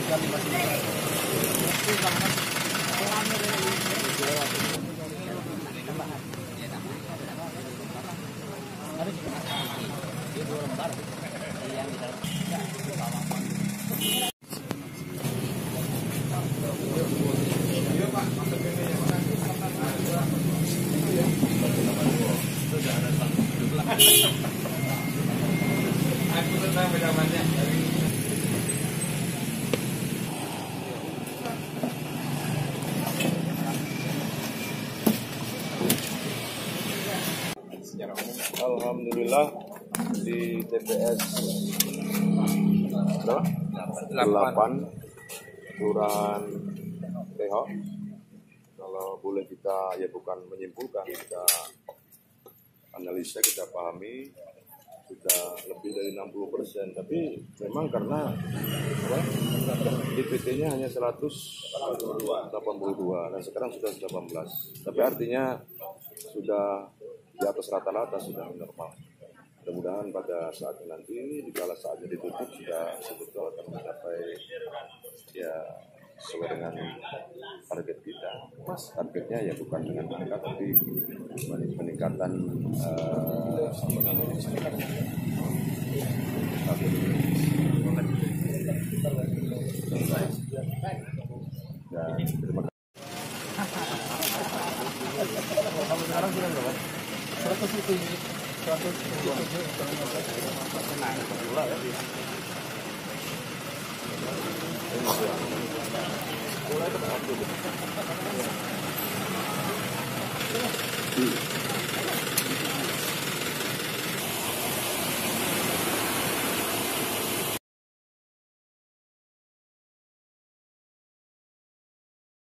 Alhamdulillah di TPS 8 Kelurahan TH, kalau boleh kita ya bukan menyimpulkan, kita analisa, kita pahami sudah lebih dari 60%, tapi memang karena DPT-nya hanya 182 dan sekarang sudah 18, tapi artinya sudah di atas rata-rata, sudah normal. Mudah-mudahan pada saat nanti, dikala saatnya ditutup, sudah betul akan mencapai ya sesuai dengan target kita. Targetnya ya bukan dengan angka, tapi peningkatan dan terima kasih. Sekarang sudah berapa? 100 itu 100 ya.